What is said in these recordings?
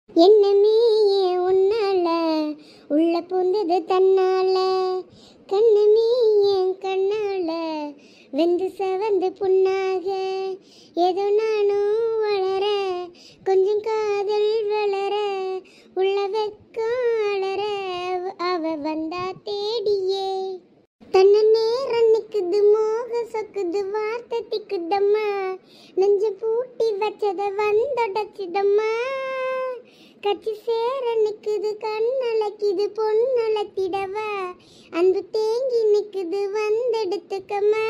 என்னமே ஏன் உன்னால உள்ள பூந்தது தன்னால, கண்ணமே ஏன் கண்ணால வெந்து செவந்து புண்ணாக, ஏதோ நானும் வளர கொஞ்சம் காதல் வளர, உள்ள வெக்கம் அலற அவ வந்தா தேடியே, தன்ன நேரம் நிக்குது மோக சொக்குது வார்த்தை திக்குதம்மா, நெஞ்ச பூட்டி வச்சத வந்தொடச்சிதம்மா, கட்சி சேர நிக்குது கண்ணலக்கிது பொண்ணலத்திடவ, அன்பு தேங்கி நிக்குது வந்தெடுத்துக்கம்மா.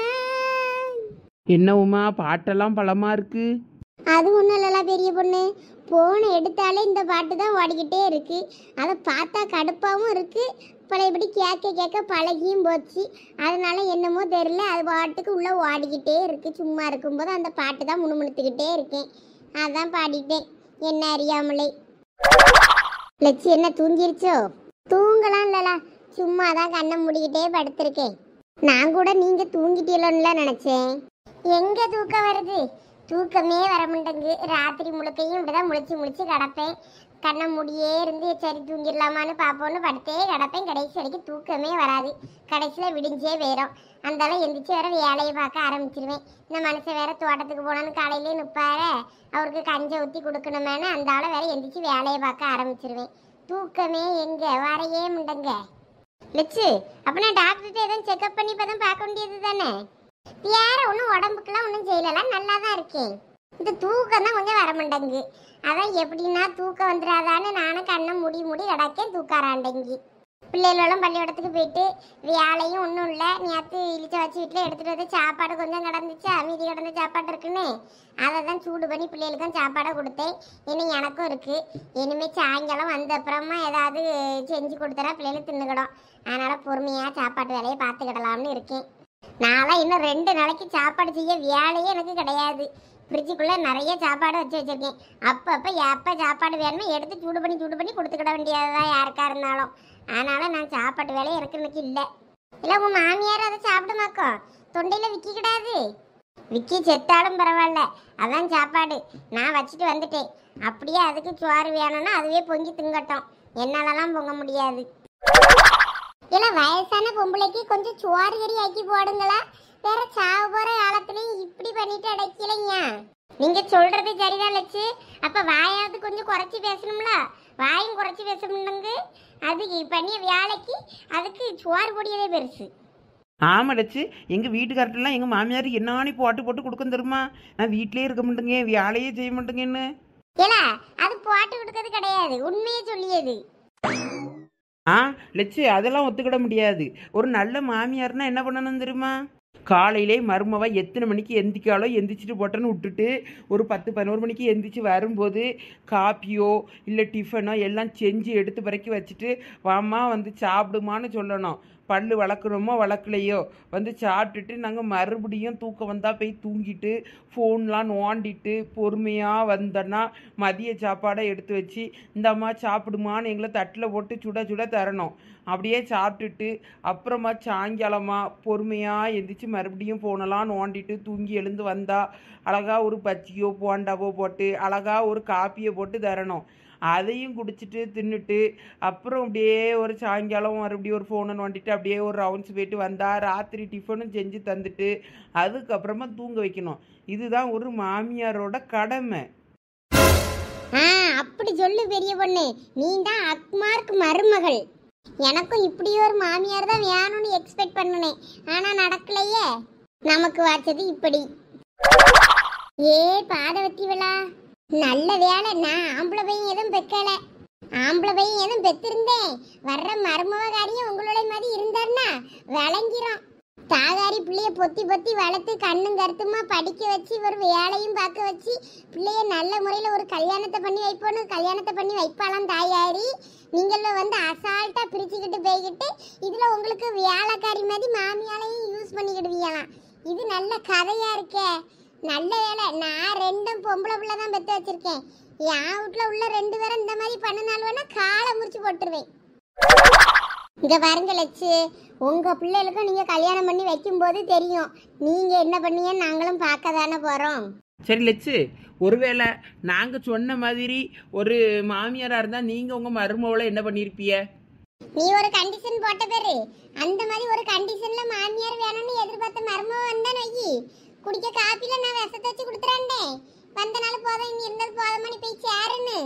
என்ன உமா பாட்டெல்லாம் பலமா இருக்கு? அது ஒன்றும் இல்லல பெரிய பொண்ணு, போனை எடுத்தாலே இந்த பாட்டு தான் ஓடிக்கிட்டே இருக்கு. அதை பார்த்தா கடுப்பாகவும் இருக்கு, பழையபடி கேட்க கேட்க பழகியும் போச்சு. அதனால என்னமோ தெரியல, அது பாட்டுக்கு உள்ளே ஓடிக்கிட்டே இருக்கு. சும்மா இருக்கும்போது அந்த பாட்டு தான் முணுமுணுத்துக்கிட்டே இருக்கேன். அதான் பாடிட்டேன் என்ன அறியாமலே. லட்சி என்ன தூங்கிருச்சோ? தூங்கலாம் இல்லல, சும்மா தான் கண்ணை மூடிக்கிட்டே படுத்திருக்கேன். நான் கூட நீங்கள் தூங்கிட்டீங்களோன்னு நினச்சேன். எங்கே தூக்கம் வருது? தூக்கமே வர மாட்டேங்கு. ராத்திரி முழுக்கையும் இப்படிதான் முழிச்சு கிடப்பேன். கண்ணை முடியே இருந்து சரி தூங்கிடலாமான்னு பார்ப்போன்னு படுத்தே கிடப்பேன். கடைசி வரைக்கும் தூக்கமே வராது. கடைசியில் விடிஞ்சே போயிடும். அந்தாலும் எந்திரிச்சு வேற வேலையை பார்க்க ஆரம்பிச்சிருவேன். இந்த மனுஷன் வேற தோட்டத்துக்கு போனான்னு காலையிலே நிற்பாரு, அவருக்கு கஞ்சை ஊற்றி கொடுக்கணுமேனு அந்தாலும் வேற எந்திரிச்சு வேலையை பார்க்க ஆரம்பிச்சிருவேன். தூக்கமே எங்கே வரையே முண்டங்க. லட்சு அப்படின்னா டாக்டர்கிட்ட எதுவும் செக்அப் பண்ணி இப்போ தான் பார்க்க வேண்டியது தானே? வேற ஒன்றும் உடம்புக்கெல்லாம் ஒன்றும் செய்யலாம், நல்லா தான் இருக்கேன். இந்த தூக்கம் தான் கொஞ்சம் வர மாட்டேங்கு. அதான் எப்படின்னா தூக்கம் வந்துடாதான்னு நானும் கண்ணை மூடி கிடக்கேன். தூக்காராண்டங்கி பிள்ளைகளெல்லாம் பள்ளிக்கூடத்துக்கு போயிட்டு வேலையும் ஒன்றும் இல்லை. நேற்று இழிச்ச வச்சு வீட்டில் எடுத்துகிட்டு வந்து சாப்பாடு கொஞ்சம் கிடந்துச்சு, மீதி கிடந்த சாப்பாடு இருக்குன்னு அதை தான் சூடு பண்ணி பிள்ளைகளுக்கும் சாப்பாடை கொடுத்தேன். இன்னும் எனக்கும் இருக்குது. இனிமேல் சாயங்காலம் வந்த அப்புறமா ஏதாவது செஞ்சு கொடுத்தா பிள்ளைகளுக்கு தின்னுக்கிடும். அதனால் பொறுமையாக சாப்பாட்டு வேலையை பார்த்துக்கிடலாம்னு இருக்கேன். நான்லாம் இன்னும் 2 நாளைக்கு சாப்பாடு செய்ய வேலையே எனக்கு கிடையாது. ஃப்ரிட்ஜுக்குள்ளே நிறைய சாப்பாடு வச்சு வச்சுருக்கேன். அப்பப்போ எப்போ சாப்பாடு வேணுமோ எடுத்து சூடு பண்ணி கொடுத்துக்கிட வேண்டியதுதான் யாருக்கா இருந்தாலும். அதனால் நான் சாப்பாட்டு வேலையை எனக்கு இன்னைக்கு இல்லை. இல்லை உங்கள் மாமியார் அதை சாப்பிடுமாக்கோ? தொண்டையில் விற்கிக்கிடாது. விக்கி செத்தாலும் பரவாயில்ல, அதான் சாப்பாடு. நான் வச்சுட்டு வந்துட்டேன். அப்படியே அதுக்கு சோறு வேணும்னா அதுவே பொங்கி திங்கட்டும், என்னாலலாம் பொங்க முடியாது. இல்லை வயசான பொம்பளைக்கு கொஞ்சம் சோறு கறி ஆக்கி போடுங்களா? வேற சாவு போற காலத்துலயும் இப்படி பண்ணிட்டு அடைக்கலைங்க. நீங்க சொல்றது சரிதான் லட்சு. அப்ப வாயாவது கொஞ்சம் குறைச்சி பேசணும்ல, வாயும் குறைச்சி பேசணுங்க. அதுக்கு பண்ணிய வேலைக்கு அதுக்கு சோறு பொடியதே பெருசு. ஆமாடச்சு, எங்கள் வீட்டுக்கார்ட்டெல்லாம் எங்கள் மாமியார் என்னானி போட்டு கொடுக்க தருமா? நான் வீட்டிலே இருக்க மாட்டேங்க, வேலையே செய்ய மாட்டேங்கன்னு. ஏல அது போட்டு கொடுக்கறது கிடையாது, உண்மையே சொல்லியது. லட்சு அதெல்லாம் ஒத்துக்கிட முடியாது. ஒரு நல்ல மாமியார்னா என்ன பண்ணணும் தெரியுமா? காலையிலே மருமவா எத்தனை மணிக்கு எந்திக்காலோ எந்திரிச்சிட்டு போட்டேன்னு விட்டுட்டு ஒரு 10-11 மணிக்கு எந்திரிச்சு வரும்போது காப்பியோ இல்லை டிஃபனோ எல்லாம் செஞ்சு எடுத்து பிறக்கி வச்சுட்டு வாமா வந்து சாப்பிடுமான்னு சொல்லணும். பல் வளர்க்கணுமோ வளர்க்கலையோ வந்து சாப்பிட்டுட்டு நாங்கள் மறுபடியும் தூக்கம் வந்தால் போய் தூங்கிட்டு ஃபோன்லாம் நோண்டிட்டு பொறுமையாக வந்தோன்னா மதிய சாப்பாடை எடுத்து வச்சு இந்தம்மா சாப்பிடுமான்னு எங்களை தட்டில் போட்டு சுட தரணும். அப்படியே சாப்பிட்டுட்டு அப்புறமா சாயங்காலமாக பொறுமையாக எந்திரிச்சு மறுபடியும் ஃபோனெல்லாம் நோண்டிட்டு தூங்கி எழுந்து வந்தால் அழகாக ஒரு பச்சியோ போண்டாவோ போட்டு அழகாக ஒரு காப்பியை போட்டு தரணும். அதையும் குடிச்சிட்டு தின்னுட்டு அப்புறம் அப்படியே ஒரு சாயங்காலம் மறுபடியும் ஒரு ஃபோனை நோண்டிட்டு அப்படியே ஒரு ரவுண்ட்ஸ் போயிட்டு வந்தால் ராத்திரி டிஃபனும் செஞ்சு தந்துட்டு அதுக்கப்புறமா தூங்க வைக்கணும். இதுதான் ஒரு மாமியாரோட கடமை. அப்படி சொல்லு பெரிய பொண்ணு, நீ தான் அக்மார்க் மருமகள். எனக்கும் இப்படி ஒரு மாமியார் தான் வேணும்னு எக்ஸ்பெக்ட் பண்ணுனேன், ஆனா நடக்கலையே. நமக்கு வாச்சது இப்படி. ஏ பாதவத்தி விழா, நல்ல வேலை நான் ஆம்பளை பையன் எதுவும் பெக்கல. ஆம்பளை பையன் எதுவும் பெத்திருந்தேன் வர்ற மருமகாரியும் உங்களோட மாதிரி இருந்தாருன்னா விளங்கிரும். தாகாரி பிள்ளைய பொத்தி வளர்த்து கண்ணும் கருத்துமா படிக்க வச்சு ஒரு வேலையும் பார்க்க வச்சு பிள்ளைய நல்ல முறையில் ஒரு கல்யாணத்தை பண்ணி வைப்போன்னு கல்யாணத்தை பண்ணி வைப்பாலாம் தாயாரி. நீங்களும் வந்து அசால்ட்டா பிரிச்சுக்கிட்டு போய்கிட்டு இதில் உங்களுக்கு வேலைக்காரி மாதிரி மாமியாலையும் யூஸ் பண்ணிக்கிடுவீங்களாம். இது நல்ல கதையா இருக்கே. நல்ல வேலை நான் 2 பொம்பளை பிள்ளை தான் பெற்று வச்சிருக்கேன். என் வீட்டில் உள்ள 2 பேரும் இந்த மாதிரி பண்ணினாலும் வேணா காலை முறிச்சு போட்டுருவேன். இங்கே பாருங்க லட்சு, உங்கள் பிள்ளைகளுக்கும் நீங்கள் கல்யாணம் பண்ணி வைக்கும்போது தெரியும் நீங்கள் என்ன பண்ணீங்கன்னு நாங்களும் பார்க்க தானே போகிறோம். சரி லட்சு, ஒருவேளை நாங்கள் சொன்ன மாதிரி ஒரு மாமியாராக இருந்தால் நீங்கள் உங்கள் மருமவளை என்ன பண்ணியிருப்பிய? நீ ஒரு கண்டிஷன் போட்ட பேரு, அந்த மாதிரி ஒரு கண்டிஷன்ல மாமியார் வேணும்னு எதிர்பார்த்த மருமக வந்தான் வையி, குடிக்க காப்பில நான் விஷத்தை வச்சு கொடுத்துறாண்டே, வந்த நாள் போதும் இங்க இருந்தது போதுமானு போய் சேருன்னு.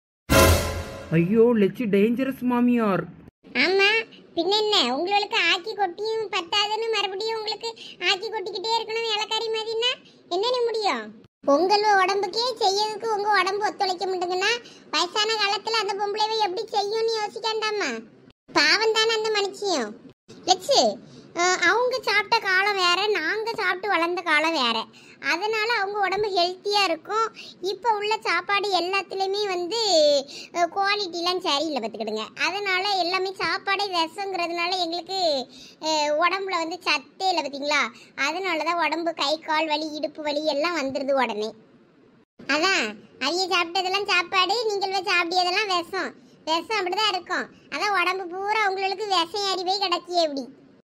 ஐயோ லட்சு, டேஞ்சரஸ் மாமியார். ஆமா, பின்ன என்ன, உங்களுக்கு ஆக்கி கொட்டியும் பத்தாதுன்னு மறுபடியும் உங்களுக்கு ஆக்கி கொட்டிக்கிட்டே இருக்கணும் இலக்காரி மாதிரினா என்ன முடியும்? உங்கள உடம்புக்கே செய்யறதுக்கு உங்க உடம்பு ஒத்துழைக்க மாட்டேங்குன்னா வயசான காலத்துல அந்த பொம்பளைவை எப்படி செய்யும்னு யோசிக்காண்டாமா? பாவம் தானே அந்த மனுஷியும். லட்சு, அவங்க சாப்பிட்ட காலம் வேற, நாங்க சாப்பிட்டு வளர்ந்த காலம் வேற, அதனால அவங்க உடம்பு ஹெல்த்தியா இருக்கும். இப்போ உள்ள சாப்பாடு எல்லாத்துலேயுமே வந்து குவாலிட்டிலாம் சரியில்லை பார்த்துக்கிடுங்க. அதனால எல்லாமே சாப்பாடே விஷங்கிறதுனால எங்களுக்கு உடம்புல வந்து சத்தே இல்லை பார்த்தீங்களா? அதனால தான் உடம்பு கை கால் வலி இடுப்பு வலி எல்லாம் வந்துடுது உடனே. அதான் அவைய சாப்பிட்டதெல்லாம் சாப்பாடு, நீங்கள் சாப்பிட்டதெல்லாம் விஷம். விஷம் அப்படிதான் இருக்கும். அதான் உடம்பு பூரா உங்களுக்கு விஷம் ஏறி போய் கிடக்கியே எப்படி.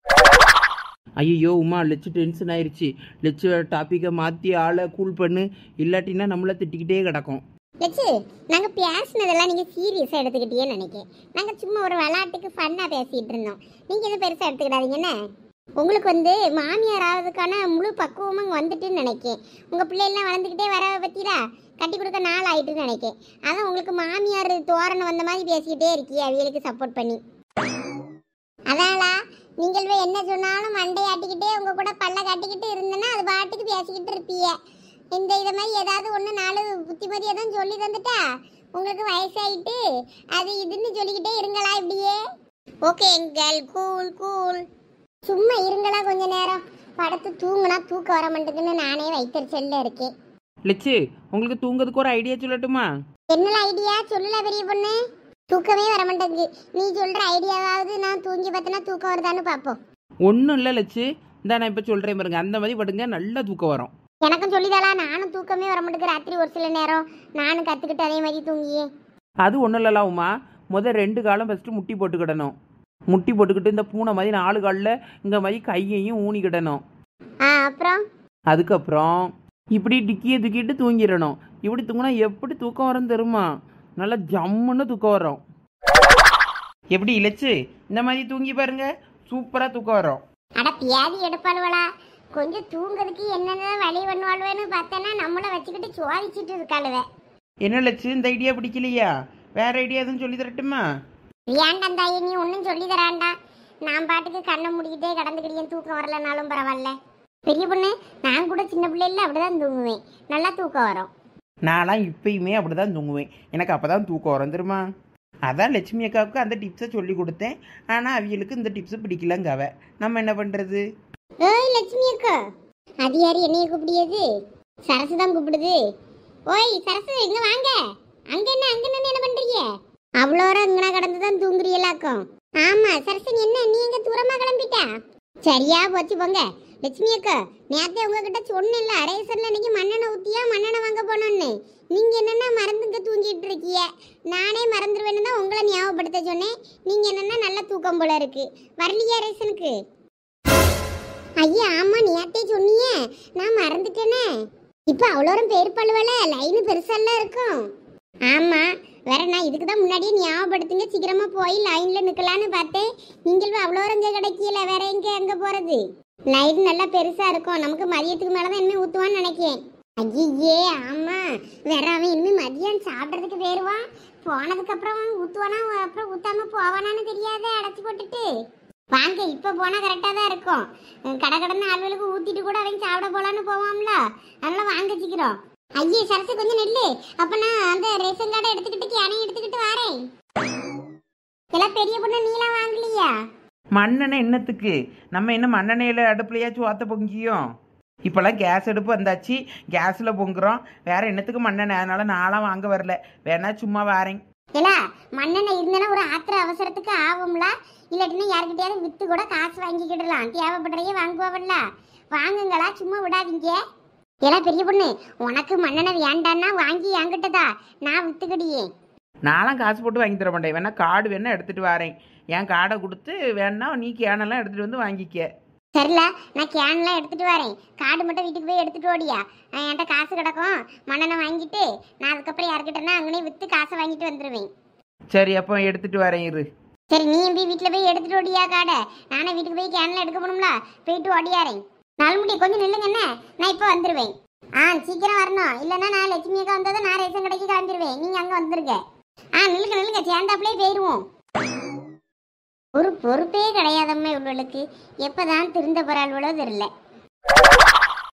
ஐயோ உமா, லட்சு டென்ஷன் ஆயிடுச்சு. லட்சு டாப்பிக்கை மாற்றி ஆளை கூல் பண்ணு, இல்லாட்டின்னா நம்மளை திட்டிக்கிட்டே கிடக்கும். லட்சு, நாங்கள் பேசினதெல்லாம் நீங்கள் சீரியஸாக எடுத்துக்கிட்டேன்னு நினைக்கிறேன். நாங்கள் சும்மா ஒரு விளையாட்டுக்கு ஃபன்னாக பேசிகிட்டு இருந்தோம். நீங்கள் எதுவும் பெருசாக எடுத்துக்கிடாதீங்கண்ணே. உங்களுக்கு வந்து மாமியார் ஆகிறதுக்கான முழு பக்குவமும் வந்துட்டுன்னு நினைக்கேன். உங்கள் பிள்ளைகள்லாம் வளர்ந்துக்கிட்டே வர பற்றிடா கட்டி கொடுக்க நாள் ஆகிட்டுன்னு நினைக்கேன். அதான் உங்களுக்கு மாமியார் தோரணை வந்த மாதிரி பேசிக்கிட்டே இருக்கியே அவியலுக்கு சப்போர்ட் பண்ணி. அதான்லா, நீங்கள் போய் என்ன சொன்னாலும் மண்டையாட்டிக்கிட்டே உங்கள் கூட பல்ல காட்டிக்கிட்டு இருந்தேன்னா அது பாட்டுக்கு பேசிக்கிட்டு இருப்பீங்க. இந்த இதை மாதிரி ஏதாவது ஒன்று நாலு புத்திமதியை தான் சொல்லி தந்துட்டா உங்களுக்கு வயசாயிட்டு அது இதுன்னு சொல்லிக்கிட்டே இருங்களா இப்படியே? ஓகே எங்கள் கூல் கூல், சும்மா இருங்களா கொஞ்ச நேரம். படுத்து தூங்குனா தூக்கம் வர மாட்டேங்குன்னு நானே வைத்தறிச்சல்ல இருக்கேன். லட்சு, உங்களுக்கு தூங்குறதுக்கு ஒரு ஐடியா சொல்லட்டுமா? என்ன ஐடியா சொல்லல பெரிய பொண்ணு? தூக்கமே வர மாட்டேங்குது. நீ சொல்ற ஐடியாவாவது நான் தூங்கி பார்த்தனா தூக்கம் வருதான்னு பார்ப்போம். ஒன்றும் இல்லை லட்சு, இந்த நான் இப்போ சொல்கிறேன் பாருங்க, அந்த மாதிரி படுங்க, நல்லா தூக்கம் வரும். எனக்கும் சொல்லிதாளா, நானும் தூக்கமே வர மாட்டேங்குது ராத்திரி ஒரு சில நேரம். நானும் கற்றுக்கிட்டு அதே மாதிரி தூங்கியே. அது ஒன்றும் இல்லைலாம் உமா, முதல் 2 காலம் ஃபஸ்ட்டு முட்டி போட்டுக்கிடணும். முட்டி போட்டுக்கிட்டு இந்த பூனை மாதிரி 4 காலில் இந்த மாதிரி கையையும் ஊனிக்கிடணும். அப்புறம் அதுக்கப்புறம் இப்படி டிக்கியை தூக்கிட்டு தூங்கிடணும். இப்படி தூங்கினா எப்படி தூக்கம் வரும் தெரியுமா? நல்லா ஜம்முன்னு தூக்கம் வரும். எப்படி இழைச்சு இந்த மாதிரி தூங்கி பாருங்க, சூப்பராக தூக்கம் வரும். அட பியாதி எடுப்பாளுவலா, கொஞ்சம் தூங்குறதுக்கு என்னென்ன வழி பண்ணுவாளுவேன்னு பார்த்தேன்னா நம்மளை வச்சுக்கிட்டு சுவாதிச்சுட்டு இருக்காளுவே. என்ன லட்சு, இந்த ஐடியா பிடிக்கலையா? வேற ஐடியா எதுவும் சொல்லி தரட்டுமா? ஏண்டாம் தாயி, நீ ஒன்றும் சொல்லி தராண்டா. நான் பாட்டுக்கு கண்ணை முடிக்கிட்டே கடந்துக்கிட்டே தூக்கம் வரலனாலும் பரவாயில்ல. பெரிய பொண்ணு, நான் கூட சின்ன பிள்ளைல அப்படிதான் தூங்குவேன், நல்லா தூக்கம் வரும். நான்லாம் இப்பயுமே அப்படி தான் தூங்குவேன், எனக்கு அப்போ தான் தூக்கம் வரும் தெரியுமா? அதான் லட்சுமி அக்காவுக்கு அந்த டிப்ஸை சொல்லி கொடுத்தேன். ஆனால் அவங்களுக்கு இந்த டிப்ஸு பிடிக்கலங்காவ, நம்ம என்ன பண்ணுறது? ஓய் லட்சுமி அக்கா, அது யாரு என்னைய கூப்பிடியது? சரசு தான் கூப்பிடுது. ஓய் சரசு, இங்க வாங்க. அங்க என்ன பண்றீங்க? அவ்வளோ இங்கனா கடந்து தான் தூங்குறீங்களாக்கும். ஆமா சரசு, என்ன நீ எங்க தூரமா கிளம்பிட்டா? சரியா போச்சு போங்க. லட்சுமி அக்கா, நேரத்தை உங்ககிட்ட சொன்னேன்ல, ரேசன்ல இன்னைக்கு மண்ணெண்ணெய் ஊத்தியா மண்ணெண்ணெய் வாங்க போனோன்னு. நீங்க என்னன்னா மறந்துங்க தூங்கிட்டு இருக்கீங்க. நானே மறந்துடுவேன்னு தான் உங்களை ஞாபகப்படுத்த சொன்னேன். நீங்க என்னன்னா நல்லா தூக்கம் போல இருக்கு. வரலையா ரேசனுக்கு? ஐயா ஆமா, நேரத்தை சொன்னீங்க, நான் மறந்துட்டேனே. இப்ப அவ்வளோ பேர் பழுவல, லைனு பெருசாலாம் இருக்கும். ஆமா, வேற நான் இதுக்கு தான் முன்னாடியே ஞாபகப்படுத்துங்க, சீக்கிரமா போய் லைன்ல நிக்கலான்னு பார்த்தேன். நீங்கள் அவ்வளோ இங்கே கிடைக்கல, வேற எங்க அங்க போறது? லைன் நல்லா பெருசா இருக்கும், நமக்கு மதியத்துக்கு மேலதான் இனிமே ஊத்துவான்னு நினைக்கேன். ஐயே ஆமா, வேற அவன் இனிமே மதியம் சாப்பிட்றதுக்கு போயிருவான். போனதுக்கு அப்புறம் ஊத்துவானா அப்புறம் ஊத்தாம போவானான்னு தெரியாத அடைச்சி போட்டுட்டு வாங்க. இப்ப போனா கரெக்டா தான் இருக்கும். கடை கடன்னு ஆளுகளுக்கு ஊத்திட்டு கூட அவன் சாப்பிட போலான்னு போவான்ல, அதனால வாங்க சீக்கிரம். ஐயே சரசு கொஞ்சம் நெல்லு, அப்ப நான் அந்த ரேஷன் கார்டை எடுத்துக்கிட்டு கேனையும் எடுத்துக்கிட்டு வரேன். எல்லாம் பெரிய பொண்ணு நீலாம் வாங்கலையா? மண்ணெண்ணெய் என்னத்துக்கு? நம்ம என்ன மண்ணெண்ணெயில் அடுப்புலையாச்சும் வாத்த பொங்கியும்? இப்போல்லாம் கேஸ் அடுப்பு வந்தாச்சு, கேஸில் பொங்குறோம். வேற என்னத்துக்கு மண்ணெண்ணெய்? அதனால நான்லாம் வாங்க வரல, வேணா சும்மா வரேன். இல்ல மண்ணெண்ணெய் இருந்தாலும் ஒரு ஆத்திர அவசரத்துக்கு ஆகும்ல, இல்லாட்டினா யாருக்கிட்டையாவது வித்து கூட காசு வாங்கிக்கிடலாம். தேவைப்படுறையே வாங்குவாங்கல்ல, வாங்குங்களா, சும்மா விடாதீங்க. எல்லாம் பெரிய பொண்ணு, உனக்கு மண்ணெண்ணெய் வேண்டான்னா வாங்கி என்கிட்டதா, நான் வித்துக்கிடியே. நான்லாம் காசு போட்டு வாங்கி தர மாட்டேன், வேணா கார்டு வேணா எடுத்துகிட்டு வரேன். என் கார்டை கொடுத்து வேணா நீ கேனெல்லாம் எடுத்துகிட்டு வந்து வாங்கிக்க. சரில, நான் கேன்லாம் எடுத்துட்டு வரேன். கார்டு மட்டும் வீட்டுக்கு போய் எடுத்துட்டு ஓடியா. என்கிட்ட காசு கிடக்கும், மண்ணெண்ணெய் வாங்கிட்டு நான் அதுக்கப்புறம் யார்கிட்டனா அங்கனே விற்று காசை வாங்கிட்டு வந்துடுவேன். சரி, அப்போ எடுத்துட்டு வரேன் இரு. சரி, நீ போய் வீட்டில் போய் எடுத்துட்டு ஓடியா காடை. நானே வீட்டுக்கு போய் கேன்லாம் எடுக்க போகணும்ல, போயிட்டு ஓடியாரேன். நாலுமுடி கொஞ்சம் நில்லுங்க என்ன, நான் இப்போ வந்துடுவேன். சீக்கிரம் வரணும், இல்லைன்னா நான் லட்சுமி அக்கா வந்ததை நான் ரேஷன் கடைக்கு கிளம்பிடுவேன். நீங்கள் அங்கே வந்துருங்க. நில்லுங்க சேர்ந்தாப்புலேயே போயிடுவோம். ஒரு பொறுப்பே கிடையாதம்மா இவளுக்கு. எப்போதான் திருந்த போகிறாள்வளோ தெரியல.